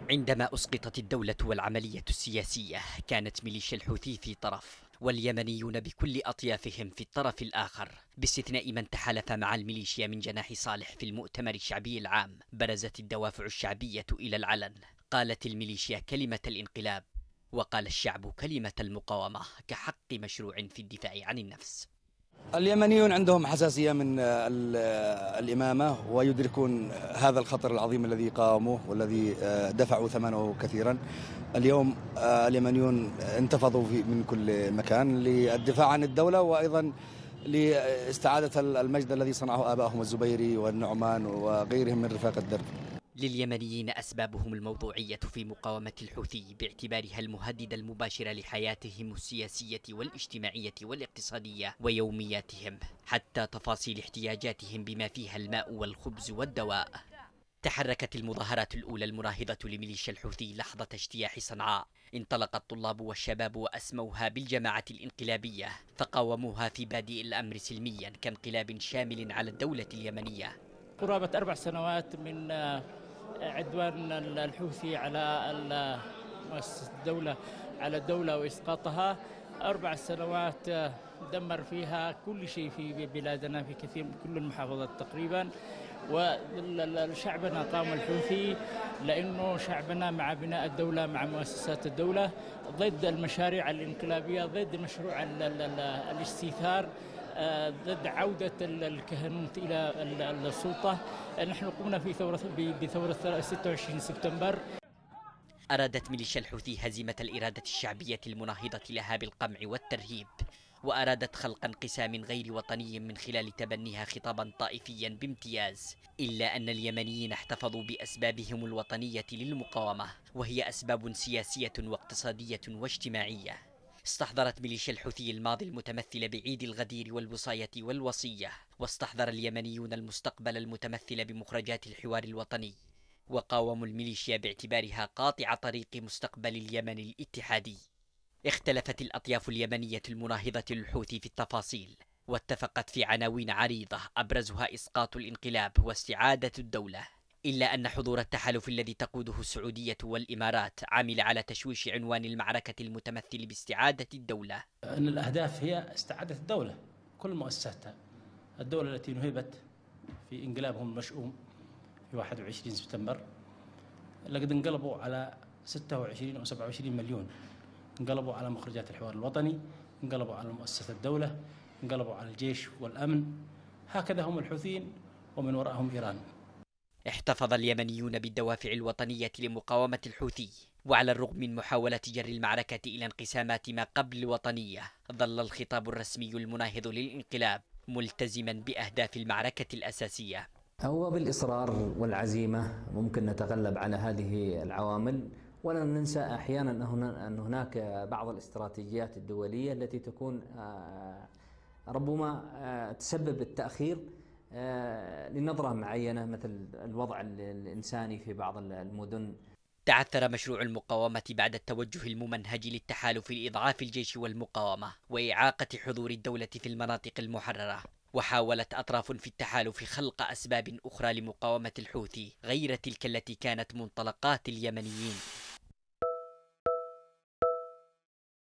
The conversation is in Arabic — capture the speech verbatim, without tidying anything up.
عندما أسقطت الدولة والعملية السياسية، كانت ميليشيا الحوثي في طرف واليمنيون بكل أطيافهم في الطرف الآخر، باستثناء من تحالف مع الميليشيا من جناح صالح في المؤتمر الشعبي العام. برزت الدوافع الشعبية إلى العلن، قالت الميليشيا كلمة الانقلاب، وقال الشعب كلمة المقاومة كحق مشروع في الدفاع عن النفس. اليمنيون عندهم حساسية من الإمامة، ويدركون هذا الخطر العظيم الذي قاوموه والذي دفعوا ثمنه كثيرا. اليوم اليمنيون انتفضوا من كل مكان للدفاع عن الدولة، وأيضا لاستعادة المجد الذي صنعه آبائهم الزبيري والنعمان وغيرهم من رفاق الدرب. لليمنيين أسبابهم الموضوعية في مقاومة الحوثي باعتبارها المهدد المباشر لحياتهم السياسية والاجتماعية والاقتصادية ويومياتهم، حتى تفاصيل احتياجاتهم بما فيها الماء والخبز والدواء. تحركت المظاهرات الأولى المناهضة لميليشيا الحوثي لحظة اجتياح صنعاء. انطلق الطلاب والشباب وأسموها بالجماعة الانقلابية، فقاوموها في بادئ الأمر سلميا كانقلاب شامل على الدولة اليمنية. قرابة أربع سنوات من عدوان الحوثي على مؤسسة الدولة على الدولة وإسقاطها. أربع سنوات دمر فيها كل شيء في بلادنا في كثير من كل المحافظات تقريبا، وشعبنا قام الحوثي لأنه شعبنا مع بناء الدولة مع مؤسسات الدولة، ضد المشاريع الانقلابية، ضد مشروع الاستيثار، ضد عودة الكهنوت إلى السلطة. نحن قمنا في ثورة بثورة ستة وعشرين سبتمبر. أرادت ميليشيا الحوثي هزيمة الإرادة الشعبية المناهضة لها بالقمع والترهيب، وأرادت خلق انقسام غير وطني من خلال تبنيها خطابا طائفيا بامتياز. إلا أن اليمنيين احتفظوا بأسبابهم الوطنية للمقاومة، وهي أسباب سياسية واقتصادية واجتماعية. استحضرت ميليشيا الحوثي الماضي المتمثل بعيد الغدير والوصاية والوصية، واستحضر اليمنيون المستقبل المتمثل بمخرجات الحوار الوطني، وقاوموا الميليشيا باعتبارها قاطع طريق مستقبل اليمن الاتحادي. اختلفت الأطياف اليمنية المناهضة للحوثي في التفاصيل، واتفقت في عناوين عريضة أبرزها إسقاط الانقلاب واستعادة الدولة. إلا أن حضور التحالف الذي تقوده السعودية والإمارات عمل على تشويش عنوان المعركة المتمثل باستعادة الدولة. أن الأهداف هي استعادة الدولة، كل مؤسساتها، الدولة التي نهبت في انقلابهم المشؤوم في واحد وعشرين سبتمبر، لقد انقلبوا على ستة وعشرين أو سبعة وعشرين مليون، انقلبوا على مخرجات الحوار الوطني، انقلبوا على مؤسسة الدولة، انقلبوا على الجيش والأمن. هكذا هم الحوثيين ومن وراءهم إيران. احتفظ اليمنيون بالدوافع الوطنية لمقاومة الحوثي، وعلى الرغم من محاولة جر المعركة إلى انقسامات ما قبل الوطنية، ظل الخطاب الرسمي المناهض للانقلاب ملتزما بأهداف المعركة الأساسية. هو بالإصرار والعزيمة ممكن نتغلب على هذه العوامل، ولا ننسى أحيانا أن هناك بعض الاستراتيجيات الدولية التي تكون ربما تسبب التأخير لنظرة معينة، مثل الوضع الإنساني في بعض المدن. تعثر مشروع المقاومة بعد التوجه الممنهج للتحالف لإضعاف الجيش والمقاومة وإعاقة حضور الدولة في المناطق المحررة، وحاولت أطراف في التحالف خلق أسباب أخرى لمقاومة الحوثي غير تلك التي كانت منطلقات اليمنيين.